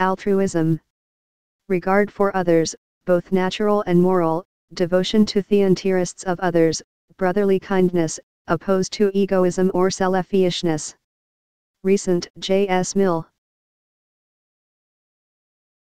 Altruism. Regard for others, both natural and moral, devotion to the interests of others, brotherly kindness, opposed to egoism or selfishness. Recent J.S. Mill.